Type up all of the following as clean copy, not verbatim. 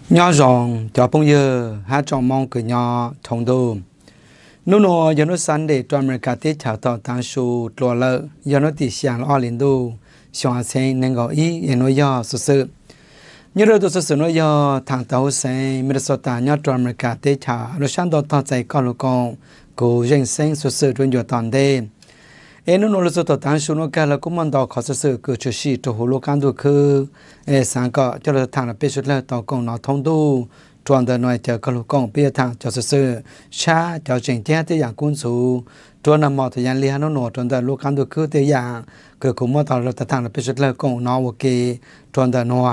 nhỏ rong cho bông dơ hát trong mong cửa nhỏ thông đồ nó nó giờ nó sẵn để cho mình cả tết chào tàu tăng số lúa lợ giờ nó tỉ sáng lo liền đồ xóa sen nên gọi ý giờ nó do sự sự như rồi tôi sự nó do thằng tàu sen Minnesota nhỏ cho mình cả tết chào nó sáng đó tao chạy con con cố dân sinh sự sự trong giờ toàn đêm nó nói là tăng số nó cái là cũng mong đào khó sự cứ chú sĩ cho hồ lô can đồ cứ sáng có cho là thằng là biết xuất là tàu công nó thông đồ toàn đời nói chờ các lúc công biết thằng cho sự cha cho trình thế thế dạng quân số toàn nằm mò thời gian liên nó nổi toàn đời lúc can đồ cứ thế dạng cứ cũng mong đào là thằng là biết xuất là công nó ok toàn đời nó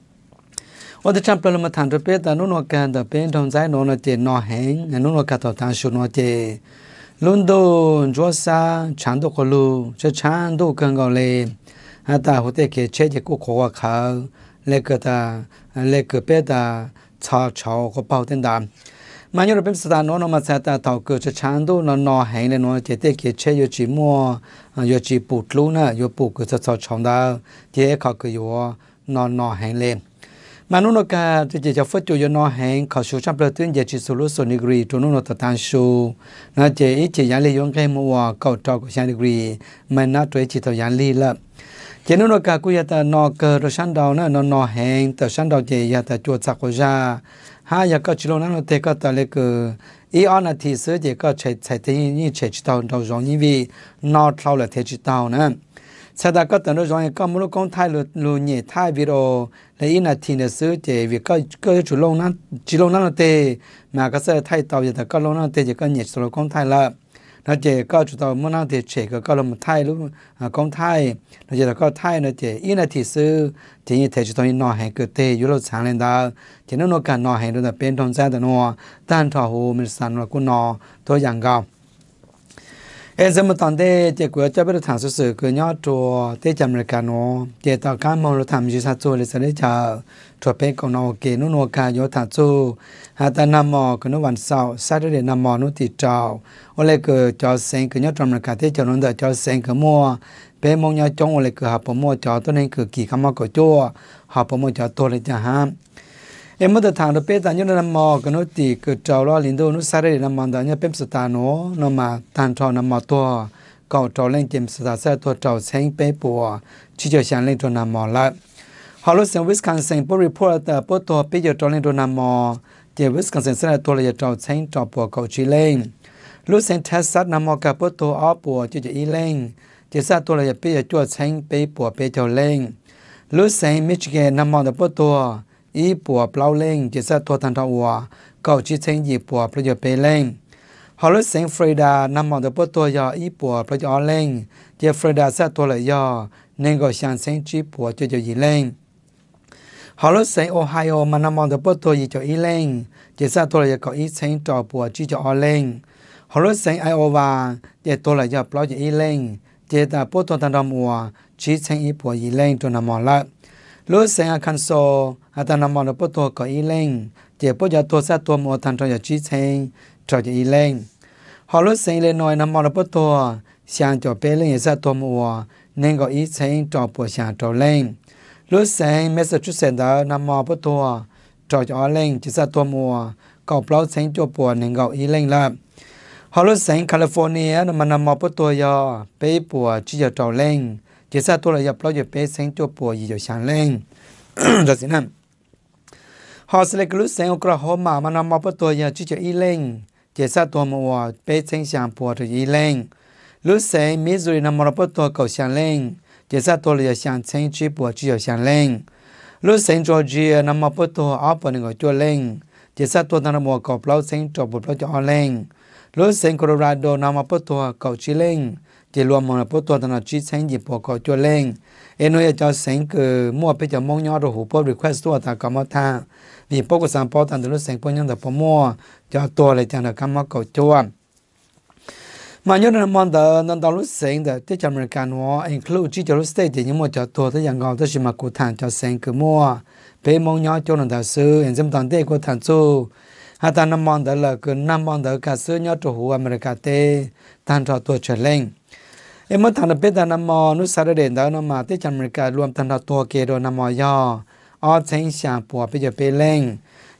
ởที่จำเป็นเรามาทานตัวเป็ดแต่นู้นการแต่เป็นทองใจนู้นเจนอแห้งนู้นการต่อทางชุนเจลุนโดจัวซาฉันตัวคนรู้จะฉันตัวกันก็เลยฮัตตาหัวเตะเกเชจะกู้ขวาเขาเล็กตาเล็กเป็ดตาชาชาวก็เป่าเต็มดำมันยังเป็นสถานโน้นมาใส่ตาเท่าเกิดจะฉันตัวนอแห้งเลยนู้นเจเตะเกเชอยู่จีมัวอยู่จีปูดลุ้นะอยู่ปูเกิดจะชาชาวดาวเจเขาเกิดอยู่นอแห้งเลยมานุนกาจะฝึกจุยนอแหงเขาชูชับเปลือกเยจิสุรุสนิกรีตัวนุนตัดชูน่าจะอีเจียนเลยยงแค่มัวเก่าเจ้ากุชันนิกรีมันน่าตัวจิตยันลีละเจนุนกากุยตานอเกอร์ชันดาวน่ะนอแหงแต่ชันดาวเจียแต่จวดสักกุจาหายาก็ชิโลนั่นเตก็ตะเล็กอีออนาทีเสือเจก็ใช้ที่นี่ใช้จิตดาวจงนี้วีนอเท่าเลยเทจิตาวนะสถานก็ตอนนั้นยังก็มุลกงไทยลุยเนี่ยไทยวิโรและอินาทีเนี่ยซื้อเจวิก็จุลงนั้นจิลงนั้นเตมาก็เสือไทยเตาแต่ก็ลงนั้นเตจะก็เนี่ยสุลกงไทยละแล้วเจก็จุดต่อมุนั้นเตเชก็ลงไทยรู้กงไทยแล้วเจก็ไทยเนี่ยเจอินาทีซื้อเจนี่เทจุดต่อนอแห่งเกิดเตยุโรช้างเลนดาเจนั่นนการนอแห่งโดยแต่เป็นทองแท้แต่นัวต้านทอหูมันสั่นว่ากุนอตัวอย่างเก่าสมัยตอนเด็กเจ้ากูจะไปทางสื่อคือยอดตัวเตจอเมริกาโนเจ้าตอนการมองเราทำยูซาโซเลยจะได้เจอทัวร์เป็นของนอเกนุโนกาโยธาโซหาตานามอคือนุวันเสาร์ซาดเดนามอนุติเจ้าโอเลคือจอเซงคือยอดอเมริกาเตจอนนเดจอเซงคือมัวเป็นมองยาจงโอเลคือหาปมัวจอตัวนี้คือกี่คำมากกจั่วหาปมัวจอตัวเลยจะหาเมื่อทางเราเป็นตอนนี้นำมอกันนุติคือเจ้าล้อลินโดนุสารีนำมันตอนนี้เป็นสตาโนนมาทานทอนำมาตัวเก่าเจ้าเล่นเกมสตาเซตัวเจ้าเซ็งเป๊ะปัวที่จะฉันเล่นตัวนำมอละฮอลล์เซนวิสคอนซินผู้รีพอร์ตผู้ตัวปีเจ้าเจ้าเล่นตัวนำมอเจวิสคอนซินเซนตัวเลยเจ้าเซ็งเจ้าปัวเก่าชีเล่นลูเซนเทสซัดนำมอกับผู้ตัวอ้อปัวจะอีเล่นเจสัตตัวเลยปีเจ้าเซ็งเป๊ะปัวเป๊ะเจ้าเล่นลูเซนมิชิแกนนำมอกับผู้ตัวอีปัวเปล่าเล่งจะสัตว์ทันทวัวเก่าชิเชงยีปัวประโยชน์เปเล่งฮอลล์เซงฟรีดานำมองตัวตัวยออีปัวประโยชน์เล่งเจฟรีดาสัตว์ตัวเลยยอเน่งก็ช่างเซงจีปัวจะยีเล่งฮอลล์เซงโอไฮโอมันนำมองตัวตัวยีจะอีเล่งเจสัตว์ตัวเลยก็อีเซงจ่อปัวจีจะอเล่งฮอลล์เซงไอโอวาเจตัวเลยยอเปล่าจะอีเล่งเจตาปัวตัวทันทวัวจีเซงอีปัวยีเล่งตัวนำมองละลูเซงอาคันโซอาตานามอนปุตโตก็อีเล่งเจ็บปุจจาตัวซาตัวมัวทันทอยจีเชงจอจะอีเล่งฮอลูเซงเลนอยนามอนปุตโตเสียงจอเปเล่งซาตัวมัวเน่งก็อีเชงจอปัวเสียงจอเล่งลูเซงเมสซาชูเซนดานามอปุตโตจอจะอเล่งจิซาตัวมัวก็เปล่าเชงจอปัวเน่งก็อีเล่งละฮอลูเซงแคลิฟอร์เนียมันนามอปุตโตยอเปปัวจีจะจอเล่งเจสัตตัวเลยยับเราจะเป็นเซงตัวปัวยี่จะช่างเล่งดังนั้นฮอสเลกลุเซงอกระหอบมันนำมาตัวยี่จีจะอีเล่งเจสัตตัวมัวเป็นเซงช่างปัวจะอีเล่งลุเซงมิซูรินำมาตัวเก่าช่างเล่งเจสัตตัวเลยช่างเซงจีปัวจีจะช่างเล่งลุเซงจอร์เจียนำมาตัวอัปปนิกตัวเล่งเจสัตตัวนั้นมัวเก่าเปล่าเซงจอบเปล่าจะอ่อนเล่งลุเซงโคโลราโดนำมาตัวเก่าจีเล่งเจรวมมันปุตตัวตนาจีเซงจีปัวก็จวเล่งเนยจะเซงคือมั่วไปจะมองยอดหูพบรีเควสตัวตากรรมท่ามีพวกสามปอตันตัวเซงพวกยังแต่พมั่วจะตัวอะไรจังแต่กรรมก็จวมันยอดน้ำมันแต่ตอนรู้เซงแต่ที่จำเริการว่าอินคลูจีจะรู้สเตจยังมั่วจะตัวที่ยังเงาที่ชิมากุทานจะเซงคือมั่วไปมองยอดจนแต่ซื้อเห็นสมตอนเด็กกุทานสู้หาตาน้ำมันแต่ละคือน้ำมันแต่การซื้อยอดหูอเมริกาเตตันจะตัวเฉลงเมื่อทางเป็นนามอนุสารเด่นดาวนมาที่จำเริการรวมทันตัวเกโดนามอยออเซงช่างปัวไปจะเป็นเล่ง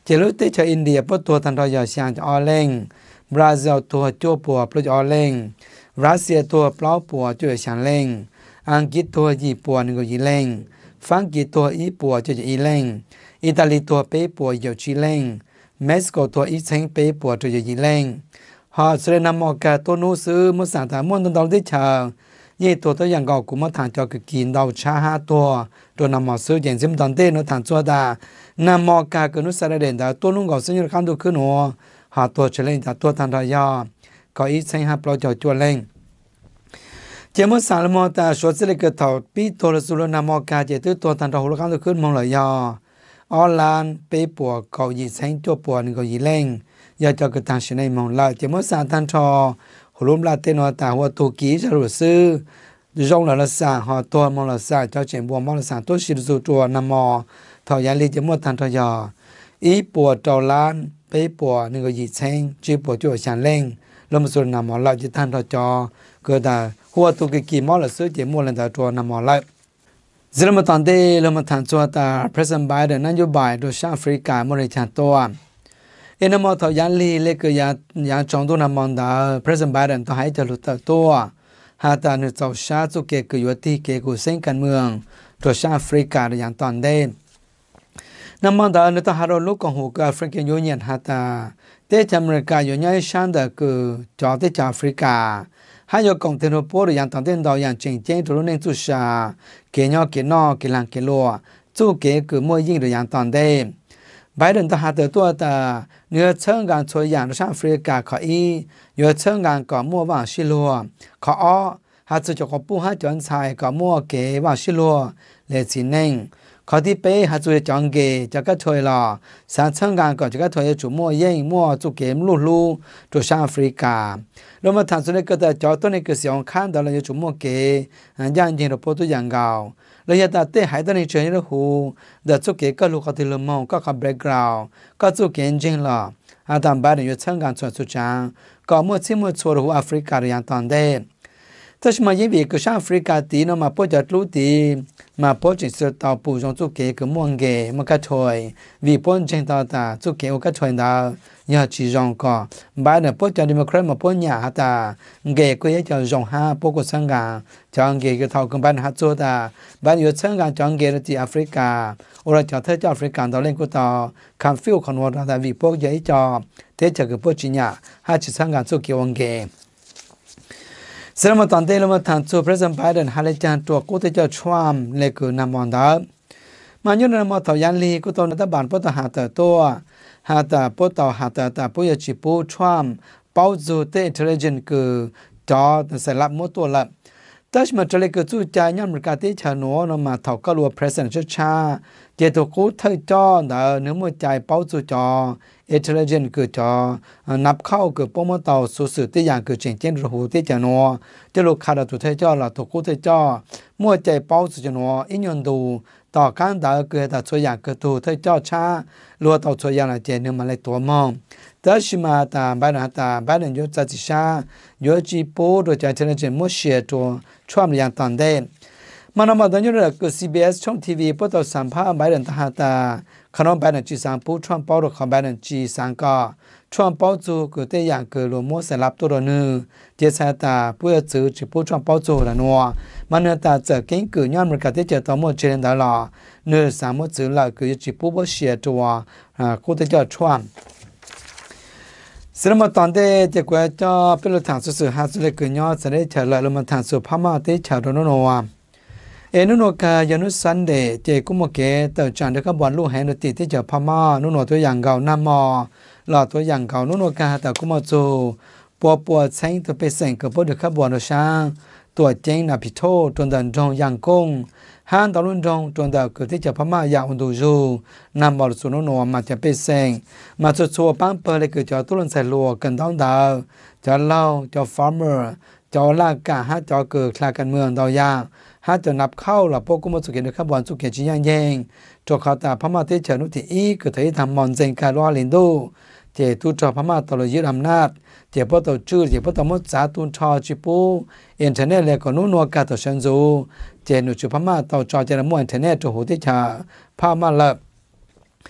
เจลุติชาอินเดียปตัวทันทอยาเซียนจะออเล่งบราซิลตัวจั่วปัวปลุกออเล่งรัสเซียตัวเปล่าปัวจ่วยฉันเล่งอังกฤษตัวญี่ปุ่นก็ยีเล่งฝรั่งกิตัวอีปัวจะอีเล่งอิตาลีตัวเป้ปัวอยู่ชีเล่งเม็กซิโกตัวอีเซิงเป้ปัวจะยีเล่งฮอสเรนามอกาตัวนู้ซื้อมุสาถามวนตอนที่เชิงยี่ตัวอย่างก็กุมฐานจอกกินดาวชาหาตัวนำมาซื้ออย่างซิมตอนเต้นฐานจัวดานำมอกาเกินุสระเด่นแต่ตัวนุ่งก็ซึ่งอยู่ข้างตัวขึ้นหัวหาตัวเฉลยแต่ตัวทันทายาก็อีเซิงหาปล่อยจอจัวเล่งเจมุสาลมอตาชดเสลกเท่าปีตัวสุรนามอกาเจตุตัวทันทาหุลข้างตัวขึ้นมองเลยยาออนไลน์เป้ปัวก็ยีเซิงจัวปัวนี่ก็ยีเล่งยาจอกระตังชนัยมองละเจมุสาทันทอหุลมลาเตนอตาหัวตุกีจะรู้ซื้อรงละสาหอตัวมองละสาเจ้าเจมบัวมองละสาตัวชิดสู่ตัวนามอทอยาลีเจมุทันทอยาอีปัวเจ้าล้านเป้ปัวนี่ก็ยีเซิงจีปัวจัวฉันเล่งลมสุรนามอละจิทันทอจอเกิดหัวตุกีมอละซื้อเจมัวลันตาตัวนามอละเจริญมาตอนเดลมาทันจัวตาพระสัมบายเดนนโยบายโดยชาแอฟริกามริชันตัวเอ็นมอทอยันลีเล็กยาจงตัวนามอนดาพระสัมบายเดนต้องให้จะลุตตัวหาตานุเจ้าชาตุเกกุยติเกกุเซงกันเมืองตัวชาแอฟริกาอย่างตอนเดนามอนดานุตหารลูกของหูกับแอฟริกันยูเนียนหาตาเตจอเมริกาอยู่ในชันเดกุจอเตจแอฟริกา还有讲天罗波的样当天到样真正都能做啥，给鸟给闹给人给罗，做给个莫应的样当的。白人他还得多的，你要成干做样的上afriกา可以，要成干搞莫往西罗，可二还是叫个不还专才搞莫给往西罗来进能。เขาที่เป้หาจุดจังเกจะก็ถอยละสารเชิงการก่อนจะก็ถอยจุดมั่วเย่งมั่วจุเกมลู่ตัวชาแอฟริกาแล้วมาทางส่วนนี้ก็จะจอดตัวนี้ก็เสียงข้างตอนเราจุดมั่วเกย่างยิงเราพูดตัวอย่างเก่าแล้วยาตาเต้หายตัวนี้เฉยๆแล้วหูเดี๋ยวจุเกก็ลูกเขาที่ละมองก็ขับแบ็กกราวด์ก็จุเกจริงละอาตามบ้านอยู่เชิงการส่วนสุดจังก็มั่วชิมั่วชัวร์หูแอฟริกาอย่างตอนเด้แต่สมัยนี้ก็ชาแอฟริกาตีน้องมาพูดจัดรู้ตีมาพอจิตสุดต่อปูจงจุเกก็ม่วงเกมันก็ถอยวิปนเจงต่อตาจุเกก็ถอยดาวยาจีจงก็บ้านเนี่ยพอจะดิมครมาพอหยาตาเกก็ยังจะจงหาพวกสังกาจังเกก็เท่ากับบ้านฮัตโจตาบ้านอยู่สังกาจังเกที่แอฟริกาโอราจะเทเจ้าแอฟริกาตอนเล่นก็ต่อคำฟิลคนวัดตาวิปกใหญ่จอเทจะกับพวกจีน่าหาจิสังกาจุเกวังเกสำหรับตอนเต้เรามาทางตัวพระสัมภาระหาเลจันตัวกูจะจะช่วยเล็กนำมันดามันยุ่งนำมันต่อยันลีกูตอนนั้นบ้านพ่อตาหาตัวหาตาพ่อต่อหาตาพ่อจิปูช่วยเป้าจูเตอินเทลเจนคือจอสลับมัวตัวละแต่สมัยเจริญจู่ใจย้อนมันการที่ชาโนนมาถกก็รัวเพรสเซนต์ชาเจตัวกูเธอจอเนื้อมัวใจเป้าจูจออินเทลเจนคือจอนับเข้าคือป้อมต่อสุดที่อย่างคือเจนเจนรูที่จะนัวจะลูกค้าตัวเธอจอละตัวกูเธอจอมัวใจเป้าจูจะนัวอินยนดูต่อการด่าเกิดแต่ตัวอย่างคือตัวเธอจอชารัวต่อตัวอย่างละเจนเนื้อมาเลยตัวมองแต่ชิมาตาบ้านอยู่จัดจิชาอยู่จีปูโดยใจเธอเจนมัวเชียตัวช่วงอย่างตอนเด่นมันมาตอนนี้เราคือ CBS ช่องทีวีพวกเราสัมภาษณ์บ้านทหารตาขนมบ้านจีสังปูช่วงเป้าเราของบ้านจีสังก็ช่วงเป้าจูคือแต่อย่างคือรวมมัวสลับตัวนึงเจสาตาเพื่อซื้อจีปูช่วงเป้าจูละนัวมันเนื้อตาจะเก่งคือย้อนมันก็ที่จะต้องมัวเจริญตลอดเนื้อสามมัวซื้อละคือจีปูบ่เชียตัวกูจะจอดช่วงสำหรับตอนเด็กจะกว่าจะเป็นรถถังสุดๆหาสุดเลยคือย้อนจะได้เฉลิมมันถังสุดพม่าที่เฉลิมนัวเอนุโนกายานุสันเดเจกุมเกเต่าจันเด็กบอลลูกแห่งติที่จะพม่านุโนตัวอย่างเก่านามอหล่อตัวอย่างเก่านุโนกาแต่กุมโจปัวเซ็งตัวไปเซ็งกับพวกเด็กบอลช้างตัวเจงนาพิโตจนดันจงยังกงฮันตอลุนจงจนดาวเกิดที่จะพม่ายาอุนดูจูนำบอลสุนุโนมาจะไปเซ็งมาชัวปังเปเลยเกิดจะตุลันใส่ลัวกันต้องดาวจะเล่าจะฟาร์มเมอร์จะลากกาฮะจะเกิดคลากันเมืองดาวยาหาจะนับเข้าหลับพวกกุมสุเกนขับบอลสุเกจิยังแยงจอขาตาพม่าที่เฉนุที่อีก็ถือทำมอนเซงการวาลินดูเจตุจอพม่าตลอดยึดอำนาจเจพอตัวชื่อเจพอตัวมุสาตุนชอจิปูอินเทอร์เน็ตเลยก็นู้นวกาตัวเชนซูเจนุจุพม่าตัวจอเจรมวยอินเทอร์เน็ตตัวหูที่ชาพม่าละ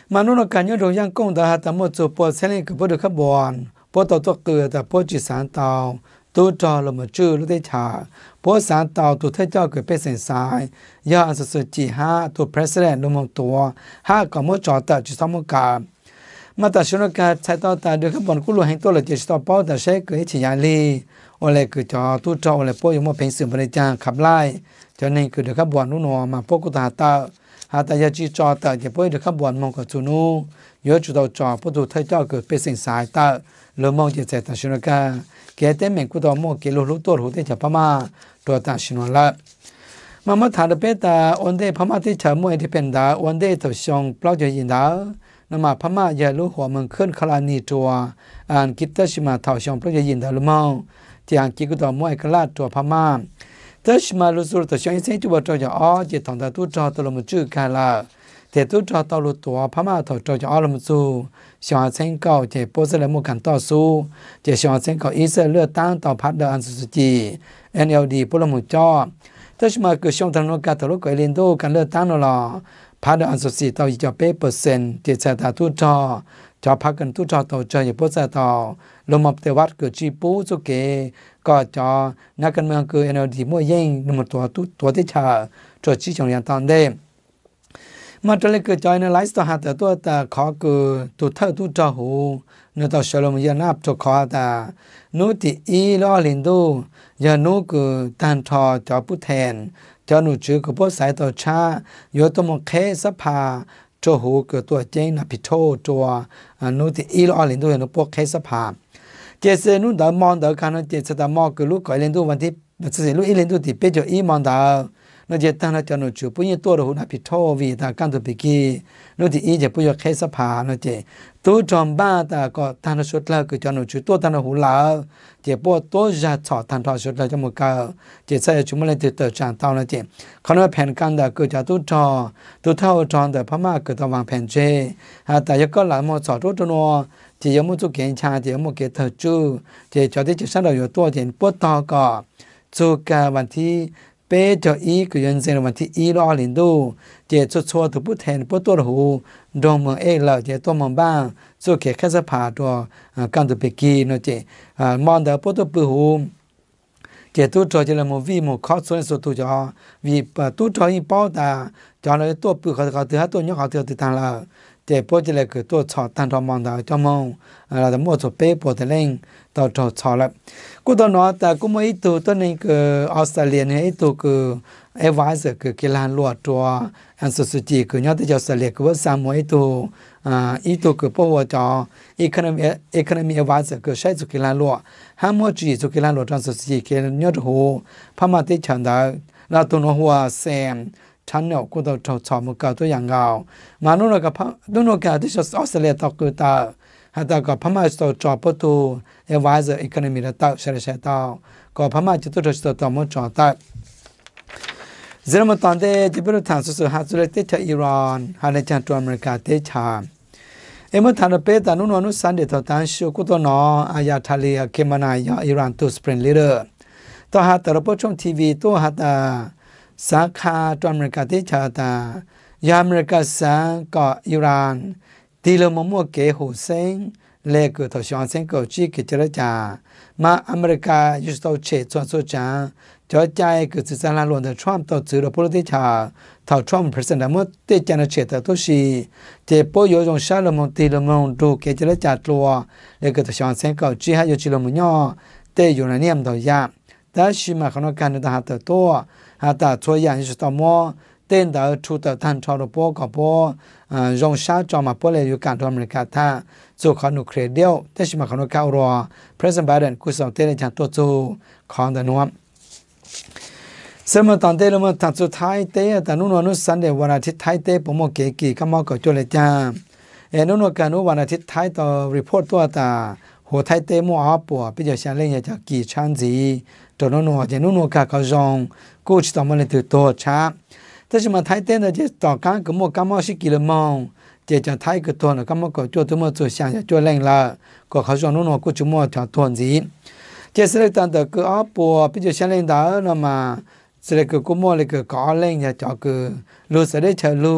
mà nó cả nhớ rồi giang công đã tạm một số bộ xe lên cái bộ được khắp bọn bộ tàu tàu cửa tại bộ chỉ sáng tàu tôi cho là một chữ lúc đấy trả bộ sáng tàu tôi thấy cho cái bê sinh sai giờ sự chỉ ha tôi president nó mộtตัวha có một trò tại chỉ xong một cả mà tại sao nó cả sai tàu tại được khắp bọn cũng luôn hành tôi là chỉ tàu bao tại sẽ cái chỉ nhà li ở lại cái cho tôi cho ở lại bộ dùng một pension bên đây trangขับไล่cho nên cái được khắp bọn nó nó mà bộ cũng taแต่ยาจีจอแต่จะพูดถึงขบวนมองกับจูนูยอจุดต่อจอพูดถึงเท่าเจ้าเกิดเป็นสิ่งสายแต่เรื่องมองจะเสร็จแต่ชินกาแกเต็มเหมือนกูต่อมองเกลูรู้ตัวรู้ที่จะพม่าตัวแต่ชินละมาถามเป็นแต่วันเดพม่าที่เฉมวยที่เป็นดาวันเดตัวชงเปล่าจะยินดานั่นมาพม่าอย่ารู้หัวมึงขึ้นคลานีตัวอ่านคิดแต่ชิมาเท่าชงเปล่าจะยินดาหรือมองที่อ่านคิดกูต่อมวยกลาดตัวพม่าแต่ชิมารู้สึกตัวช่วยเส้นจุบตัวจะอ๋อจะทำแต่ตัวจอตัวลมจืดกันละแต่ตัวจอตัวรู้ตัวพม่าตัวจออ๋อลมสู้ชาวเส้นเก่าจะโพสต์เลยมุ่งกันต่อสู้จะชาวเส้นเก่าอิสราเอลเลือกตั้งต่อพัดเดอันสุจี NLD พลมุ่งจ่อแต่ชิมาเกิดช่วงทางโลกาตัวลูกเกลินโดกันเลือกตั้งนั่นละพัดเดอันสุจีต่อจะเ%จะเสร็จแต่ตัวจอพักกันตัวจอตัวจะอย่าโพสต์ต่อลมอับเทวัดเกิดจีปูสุเกก็จอนักการเมืองคือ NLD มั่วยิ่งนำตัวที่ชาตัวชี้จงอย่างตอนเดิมมาตัวเล็กเกิดจอยในไลฟ์ต่อหาแต่ตัวแต่ขอคือตัวเท่าตัวจอหูเนื้อตัวชลมยานาบตัวขอแต่นู้ที่อีล้อลินดูยานู้คือตันทอจอผู้แทนจอหนูจือคือพวกสายตัวชาโยตัวมงเคสภาตัวหูคือตัวเจงนับพิโตตัวนู้ที่อีล้อลินดูเห็นพวกเคสภาเจสนู้ดามองดาการนั้นเจสดามองคือลูกก่อยเล่นดูวันที่สิ่งลูกอีเล่นดูที่เป็นจอีมองดานั่นเจตั้งแล้วจะหนูจูปุ่ยตัวเราหูนับพิโตวีตาการตัวปีกี้นู้ที่อีจะปุ่ยเคสภานั่นเจตัวจอมบ้าตาก็ตั้งแล้วชุดแล้วคือจะหนูจูตัวตั้งแล้วหูลาวเจปวดตัวจะถอดตั้งทอชุดแล้วจะมุกเกาเจใส่จุ่มอะไรติดเตอจานเตานั่นเจเขาเรียกแผ่นกันดาคือจะตัวจอตัวเท่าจอแต่พม่าคือตัววางแผ่นเจแต่ยังก็หลายมอสอดตัวนัวchỉ có một chút kiểm tra chỉ có một cái thợ chú chỉ cho tới chỉ sáng đầu有多点不到个做个问题被叫一个人生的问题一到零度只做错都不谈不多的乎多么爱了只多么棒做个开始爬多干的别记那只忙的不多不乎只都做起来么为么考出来说都叫为把都做一包的叫来多不好的还多鸟好的的当了แต่พอจะเลยคือตัวชอตันทอมองดาวจอมองเราจะมั่วสุเป้ปวดเล่งต่อชอแล้วกูตอนนั้นแต่กูไม่ตัวนึงคือออสเตรเลียเนี่ยตัวคือเอวาส์คือกีฬาลัวตัวอันสุดจีคือยอดที่จะออสเตรเลียคือว่าสามวยตัวคือพวกจออีคอนมีเอวาส์คือใช้สุกีฬาลัวห้ามว่าจีสุกีฬาลัวตอนสุดจีคือยอดหูพม่าที่ฉันได้เราตัวหัวแซมฉันเนี่ยกูต้องชอบมือเก่าตัวอย่างเก่ามาโน่นก็ที่จะออสเตรเลียตกตาหาแต่ก็พม่าจะจอบประตูเอวาส์อีกคนมีระดับเฉลี่ยต่อก็พม่าจะต้องต่อมือจอดแต่เรื่องมันตอนเด็กที่เป็นทางสุดๆหาจุดเตะอิหร่านหาในจังตัวอเมริกาเตะชามันทางเราเป็นแต่นู่นสันเดตต่างชูกูตัวน้ออายาทะเลเคมานายอิหร่านตัวสปริงลีเดอร์ตัวหาแต่เราพบชมทีวีตัวหาแต่สาขาตัวอเมริกาที่ชาตายาอเมริกาสังก็อิหร่านที่เรามั่วเกหูเซงเล็กตัวชอนเซงก็จีกิจราจามาอเมริกายุสโตเชตส่วนสุดจังจอใจคือสื่อสารล้วนแต่ทรัมป์ต่อสื่อเราพูดที่ชาถ้าทรัมป์ประธานาธิบดีเจนเชตตัวชีเจ็บป่วยอยู่ตรงชาลมตีลมงดูกิจราจาตัวเล็กตัวชอนเซงก็จีให้อยู่จิลมย่อเตอยู่ในเนียมตัวยาแต่ชิมาขณะการในทหารตัวหาแต่ช่วยอย่างที่ต่อมอเต้นแต่ชุดแต่ท่านชาวโลกก็พอรงชาจอมาพอเลยอยู่การทำอเมริกาท่าสู่ขนุเครเดียวแต่ชิมาขณะการรอประธานาธิบดีกุศลเต้นจากตัวจูของแต่นวมสมัยตอนเต้นเรามาตัดสุดท้ายเต้แต่นู่นสันเดวันอาทิตย์ท้ายเต้ผมโมเกกี่ก็มาก็จเลยจ้านู่นกันวันอาทิตย์ท้ายต่อรีพอร์ตตัวตาหัวท้ายเต้มัวปัวพิจารณาเล่นจากกี่ชั้นจีตัวนู่นจะนู่นกันเขาจงกูจะต้องมาเล่นตัวช้าแต่สมัยท้ายเต้นจะต่อการก็มัวกันมาสิกิโลมองจะท้ายก็ตัวน่ะก็มาก็ตัวมัวตัวช่างจะตัวเล่นละก็เขาจงนู่นกูจะมัวจะทวนจีจะสลับตั้งแต่ก็ปัวพิจารณาเล่นได้นะมาสลับก็มัวเลยก็ก่อเล่นจะจอก็รู้สึกได้เฉลู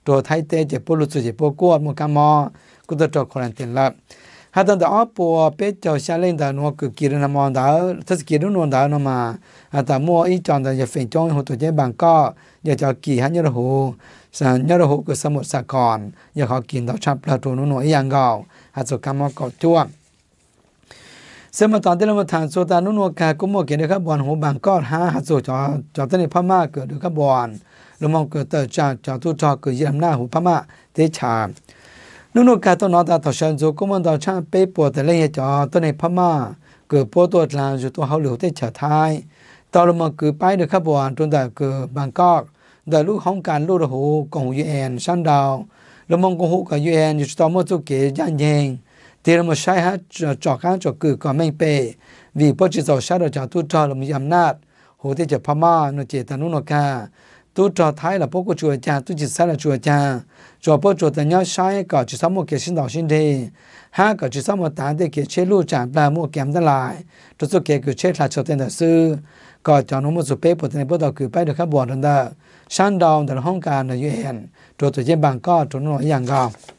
ตัวไทยเตจะปลุกจะปกวดมุกามอกูตัวจอคนเต็นละหาตันแต่อ้อปัวเป็ดเจ้าชาเล่นแต่นัวคือกินน้ำมันดาวถ้าสกินนวลดาวนมาแต่มัวอีจอนแต่จะเฟ้นจ้องหัวตัวเจ๊บางก็อยากจะกี่หันยาหูสัญญาหูคือสมุทรสาครอยากเขากินดอกชับประตูนัวอีอย่างเก่าหาสุกามอก่อจ้วงเสมาตอนที่เรามาทานโซตานุนวกากุโมเกเดครับบอลหูบางก็หาสุจอตในพม่าเกิดดูครับบอลเรามองเกิดแต่จอทุจอเกิดยืมหน้าหูพม่าเตชานุนกาตัวนอตาต่อชันโจกุมันต่อช่างเป๊ปปวดแต่เล่ยจอตัวในพม่าเกิดปวดตัวลานอยู่ตัวเขาเหลียวเตชาท้ายตอนเรามาเกิดไปเดือครับบอลจนแต่เกิดบางก็เดือลูกห้องการลูกหูกงยูเอ็นชันดาวเรามองกงหูกับยูเอ็นอยู่ตัวมั่วจุกเกยยันเยงที่เรามาใช้ฮะจอกการจอกเกิดก็ไม่เปวีพอจิตเราใช้เราจะทุจอเรามีอำนาจหูที่จะพม่าโนเจตานุนกาตัวจอท้ายละพวกกูช่วยจางตัวจิตใส่ละช่วยจางจอพวกจอแต่เนี้ยใช้ก็จิตสามโมเกสินดอกสินเดห้าก็จิตสามโมตาเด็กเกเชลูจางปลาโมเกมได้ลายตัวสุเกคือเชลาชดเต็นแต่ซื้อก็จอนุมุสุเป้ปวดในพวกเราคือไปเดือดข้าบอดนั่นได้ชั้นดาวแต่ห้องการในยูเอ็นตัวเจ็บบางก็ตัวน้อยอย่างเก่า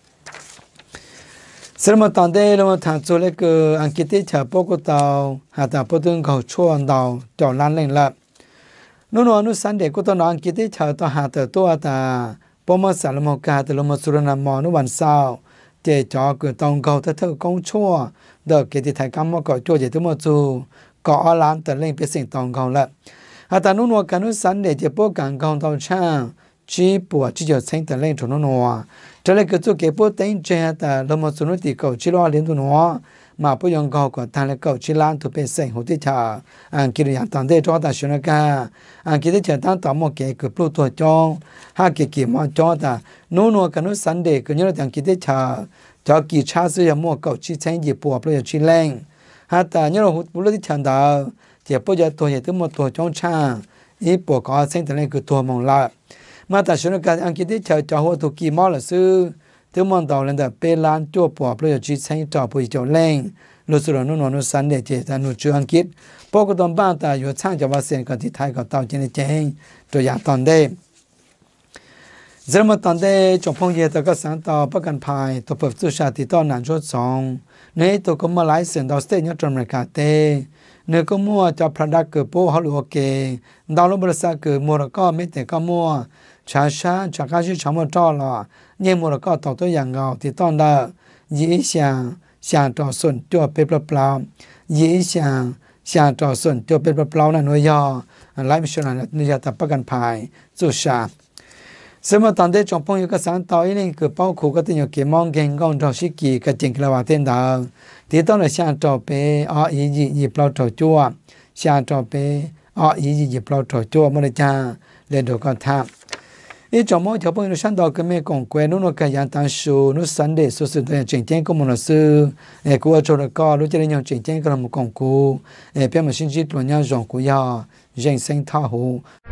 สมัยตอนเด็กเราทานโซเล็กอังกฤษที่เฉพาะก็เตาหาแต่พอถึงเขาช่วงเตาจอดร้านเล่นละนู่นนู่นสันเด็กก็ต้องอังกฤษที่เฉาต้องหาแต่ตัวตาพอมาสารมกาแต่เรามาสุรนามนุวันเศร้าเจจอเกิดตองเขาเธอกงชั่วเด็กเกิดที่ไทยกำมาก่อชั่วเจตุมาจูก่ออลานแต่เล่นเป็นสิ่งตองเขาละหาแต่นู่นกันนู่นสันเด็กจะพวกการกองเตาช่างจีปวดจีจะเซ็งแต่เล่นถุนนู่น这类个做给不等这样的，那么做那地狗去了连多孬，嘛不用搞个，但是狗去烂都被生活的差，给人家当地找到学那个，给人家当到么给个不多种，还给么找的，นู่กันนู่นสันเด็กก็เนี่ยเรา给的差，จะกี่ชาติจะ么狗去参与不不要去领，还แต่เนี่ยเรา不รู้ที่ฉันดาวจะ不จะตัวจะตัว么ตัวจงช่างอีปวดก็เส้นแต่เล่นคือตัวมองละมาแต่ชนการอังกฤษที่จะหัวถูกกี่มอละซื้อถึงมันต่อเลยแต่เป็นล้านจั่วปอบเลยจีใช้จ่อปุยจ่อแรงรู้สึกนู่นสันเดจแต่นู่นชื่ออังกฤษพวกก็ต้องบ้านแต่อยู่ช่างจะว่าเสียงกันที่ไทยก็เต่าเจนเจงตัวอย่างตอนเด้เริ่มตอนเด้จงพงเยตก็สานต่อประกันภัยตัวเปิดสุชาติต้อนนานชดสองในตัวก็มาไล่เสียงดาวสเตนยอดจอมรายการเต้เนื้อก็มั่วจะพระดักเกิดโป้เขาหลวงเกดาวลบริษัทเกิดมัวก็ไม่แต่ก็มั่วชาจากการชื่อชาวมอจ้อละเนี่ยมัวก็ต่อตัวอย่างเงาที่ต้นได้ยี่想找顺就被不不也想找顺就被不那诺要来不说了你要打不กันภาย就是สมัยตอนเด็กจงพงอยู่กับสารต่ออีนี่คือเป้าขู่ก็ต้องอยู่เกี่ยมองเก่งกองเราชิกีกับจิงกลาวาเต้นดาวที่ต้องเลย想找ไปอีเปล่าถอจั่ว想找ไปอีเปล่าถอจั่วมันเลยจ้าเรียนดูก็ทำ一种毛条朋友上到跟没讲过，侬个样当书，侬三的说是对正经个么老师，过做了个，侬这里样正经个么讲过，别么星期多样上过呀，人生太好。